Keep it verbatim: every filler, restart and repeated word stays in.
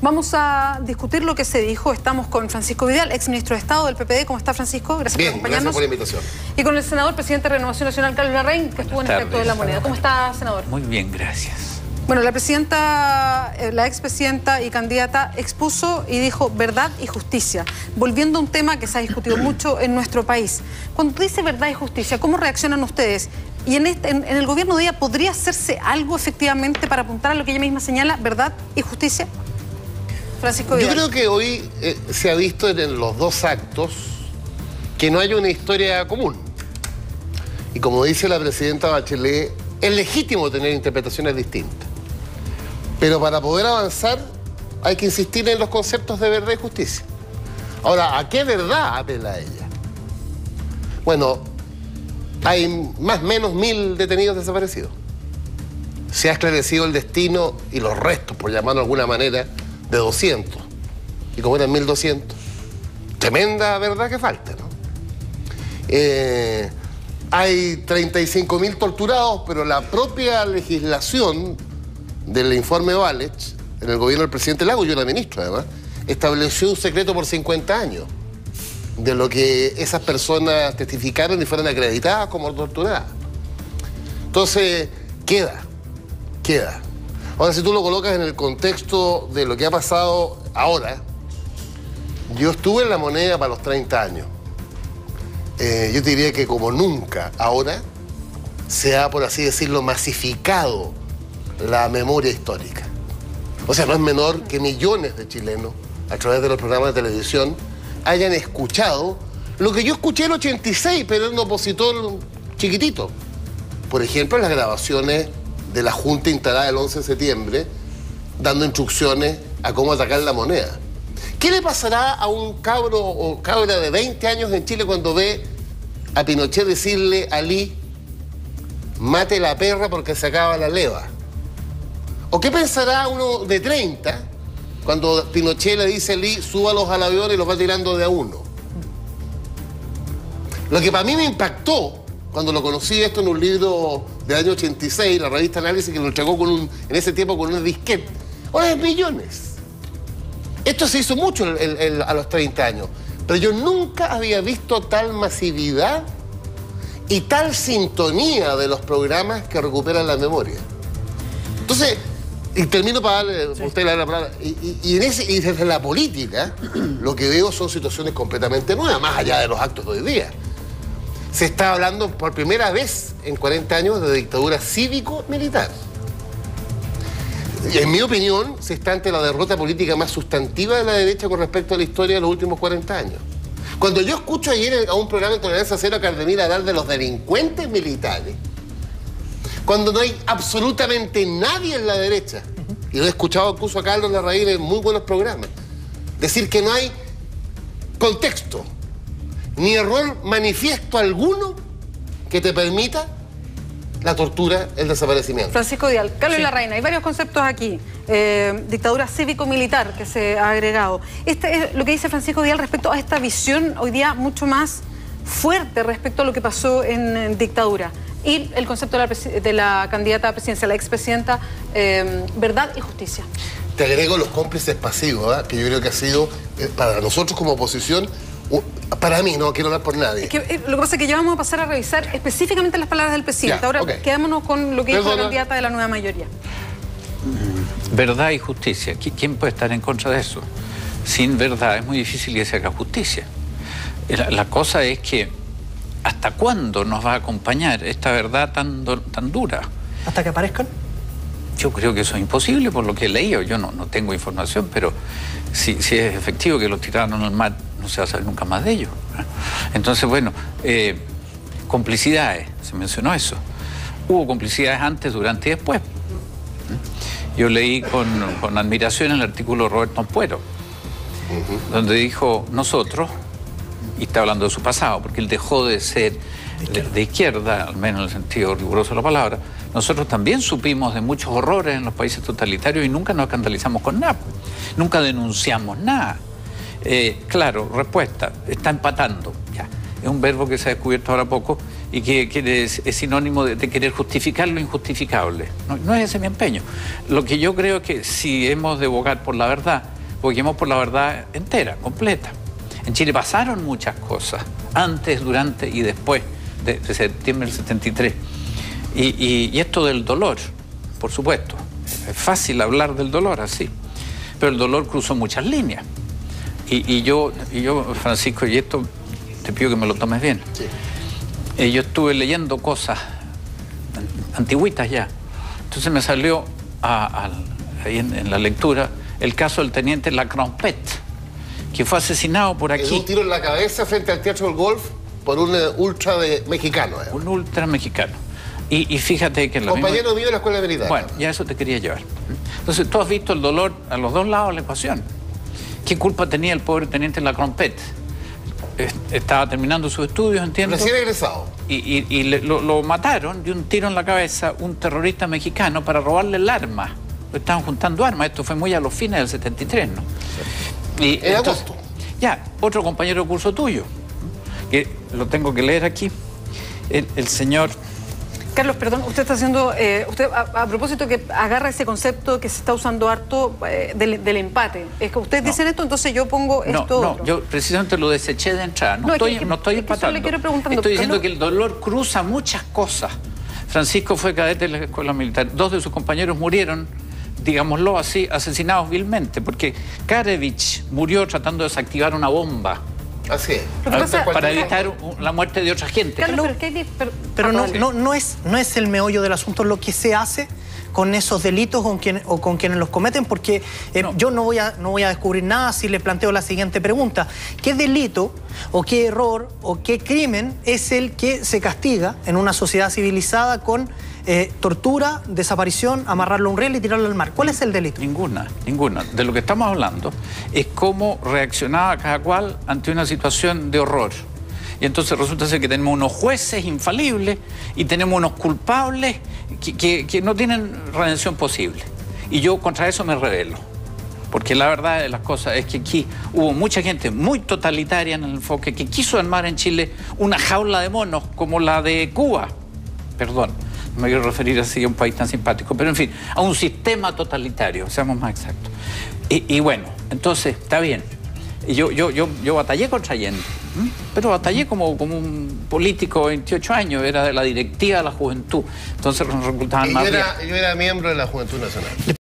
Vamos a discutir lo que se dijo. Estamos con Francisco Vidal, ex ministro de Estado del P P D. ¿Cómo está, Francisco? Gracias Bien, por acompañarnos. Gracias por la invitación. Y con el senador, presidente de Renovación Nacional, Carlos Larraín, que estuvo en el acto de la moneda. ¿Cómo está, senador? Muy bien, gracias. Bueno, la presidenta, la expresidenta y candidata expuso y dijo verdad y justicia, volviendo a un tema que se ha discutido mucho en nuestro país. Cuando dice verdad y justicia, ¿cómo reaccionan ustedes? Y en, este, en, en el gobierno de ella, ¿podría hacerse algo efectivamente para apuntar a lo que ella misma señala, verdad y justicia? Francisco Vidal. Yo creo que hoy eh, se ha visto en los dos actos que no hay una historia común. Y como dice la presidenta Bachelet, es legítimo tener interpretaciones distintas. Pero para poder avanzar hay que insistir en los conceptos de verdad y justicia. Ahora, ¿a qué verdad apela ella? Bueno, hay más o menos mil detenidos desaparecidos. Se ha esclarecido el destino y los restos, por llamarlo de alguna manera, de doscientos. Y como eran mil doscientos, tremenda verdad que falta, ¿no? Eh, hay treinta y cinco mil torturados, pero la propia legislación del informe Walech, en el gobierno del presidente Lago, yo era ministro además, estableció un secreto por cincuenta años de lo que esas personas testificaron y fueron acreditadas como torturadas. Entonces, queda, queda. Ahora, si tú lo colocas en el contexto de lo que ha pasado ahora, yo estuve en la moneda para los treinta años. Eh, yo te diría que como nunca ahora se ha, por así decirlo, masificado la memoria histórica. O sea, no es menor que millones de chilenos, a través de los programas de televisión, hayan escuchado lo que yo escuché en el ochenta y seis, pero era un opositor chiquitito. Por ejemplo, las grabaciones de la Junta instalada el once de septiembre, dando instrucciones a cómo atacar la moneda. ¿Qué le pasará a un cabro o cabra de veinte años en Chile cuando ve a Pinochet decirle a Lee, mate la perra porque se acaba la leva? ¿O qué pensará uno de treinta cuando Pinochet le dice a Lee, súbalos al avión y los va tirando de a uno? Lo que para mí me impactó cuando lo conocí esto en un libro del año ochenta y seis, la revista Análisis, que lo entregó con un, en ese tiempo con un disquete. Ahora es millones. Esto se hizo mucho el, el, el, a los treinta años, pero yo nunca había visto tal masividad y tal sintonía de los programas que recuperan la memoria. Entonces, y termino para darle, sí. usted le da la palabra, y, y, y, en ese, y desde la política, lo que veo son situaciones completamente nuevas, más allá de los actos de hoy día. Se está hablando por primera vez en cuarenta años de dictadura cívico-militar. En mi opinión, se está ante la derrota política más sustantiva de la derecha con respecto a la historia de los últimos cuarenta años. Cuando yo escucho ayer a un programa de Tolerancia Cero a Cardemil hablar de los delincuentes militares, cuando no hay absolutamente nadie en la derecha, y lo he escuchado incluso a Carlos Larraín en muy buenos programas, decir que no hay contexto, ni error manifiesto alguno que te permita la tortura, el desaparecimiento. Francisco Vidal, Carlos sí. Larraín, hay varios conceptos aquí. Eh, dictadura cívico-militar que se ha agregado. Este es lo que dice Francisco Vidal respecto a esta visión hoy día mucho más fuerte respecto a lo que pasó en, en dictadura. Y el concepto de la, de la candidata a presidencia, la expresidenta, eh, verdad y justicia. Te agrego los cómplices pasivos, ¿eh? que yo creo que ha sido, eh, para nosotros como oposición, uh, para mí, no quiero hablar por nadie. Es que, eh, lo que pasa es que ya vamos a pasar a revisar específicamente las palabras del presidente. Ya, Ahora okay. quedémonos con lo que dijo Perdona. la candidata de la nueva mayoría. Verdad y justicia. ¿Quién puede estar en contra de eso? Sin verdad es muy difícil que se haga justicia. La, la cosa es que ¿hasta cuándo nos va a acompañar esta verdad tan, tan dura? ¿Hasta que aparezcan? Yo creo que eso es imposible por lo que he leído. Yo no, no tengo información, pero si, si es efectivo que los tiraron al mar, no se va a saber nunca más de ellos. Entonces, bueno, eh, complicidades, se mencionó eso. Hubo complicidades antes, durante y después. Yo leí con, con admiración el artículo de Roberto Ampuero, uh-huh. donde dijo, nosotros, y está hablando de su pasado, porque él dejó de ser de izquierda. De, de izquierda, al menos en el sentido riguroso de la palabra, nosotros también supimos de muchos horrores en los países totalitarios y nunca nos escandalizamos con nada, nunca denunciamos nada. Eh, claro, respuesta, está empatando, ya. Es un verbo que se ha descubierto ahora poco y que, que es, es sinónimo de, de querer justificar lo injustificable. No, no es ese mi empeño. Lo que yo creo es que si hemos de abogar por la verdad, porque quemó por la verdad entera, completa. En Chile pasaron muchas cosas, antes, durante y después de, de septiembre del setenta y tres. Y, y, y esto del dolor, por supuesto, es fácil hablar del dolor así, pero el dolor cruzó muchas líneas. Y, y, yo, y yo, Francisco, y esto te pido que me lo tomes bien. Sí. Eh, yo estuve leyendo cosas antigüitas ya. Entonces me salió a, a, ahí en, en la lectura el caso del teniente Lacrompette, que fue asesinado por aquí. Es un tiro en la cabeza frente al Teatro del Golf por un uh, ultra de mexicano. Eh. Un ultra mexicano. Y, y fíjate que... En la compañero misma... mío de la escuela militar. Bueno, ya eso te quería llevar. Entonces tú has visto el dolor a los dos lados de la ecuación. ¿Qué culpa tenía el pobre teniente Lacrompette? Estaba terminando sus estudios, entiendo. Recién egresado. Y, y, y le, lo, lo mataron de un tiro en la cabeza un terrorista mexicano para robarle el arma. Estaban juntando armas. Esto fue muy a los fines del setenta y tres, ¿no? Y en entonces, agosto. Ya, otro compañero de curso tuyo, que lo tengo que leer aquí, el, el señor... Carlos, perdón, usted está haciendo, eh, usted a, a propósito que agarra ese concepto que se está usando harto eh, del, del empate. Es que ustedes no. dicen esto, entonces yo pongo no, esto No, otro. yo precisamente lo deseché de entrada. No, no estoy, es que, no estoy es que empatando. le quiero preguntando, estoy diciendo no... que el dolor cruza muchas cosas. Francisco fue cadete de la escuela militar. Dos de sus compañeros murieron, digámoslo así, asesinados vilmente, porque Karevich murió tratando de desactivar una bomba. Así es. Pasa, para evitar un, la muerte de otra gente. Carlos, pero, ¿qué hay, pero, pero no, no, no, es, no es el meollo del asunto lo que se hace con esos delitos o con, quien, o con quienes los cometen, porque eh, no. yo no voy, a, no voy a descubrir nada si le planteo la siguiente pregunta. ¿Qué delito o qué error o qué crimen es el que se castiga en una sociedad civilizada con eh, tortura, desaparición, amarrarlo a un riel y tirarlo al mar? ¿Cuál es el delito? Ninguna, ninguna. De lo que estamos hablando es cómo reaccionaba cada cual ante una situación de horror. Y entonces resulta ser que tenemos unos jueces infalibles y tenemos unos culpables que, que, que no tienen redención posible. Y yo contra eso me rebelo. Porque la verdad de las cosas es que aquí hubo mucha gente muy totalitaria en el enfoque que quiso armar en Chile una jaula de monos como la de Cuba. Perdón, no me quiero referir así a un país tan simpático, pero en fin, a un sistema totalitario, seamos más exactos. Y, y bueno, entonces, está bien. Yo, yo, yo, yo batallé contra Allende, ¿m? pero batallé como, como un político de veintiocho años, era de la directiva de la juventud, entonces nos resultaban más yo era, bien. yo era miembro de la Juventud Nacional.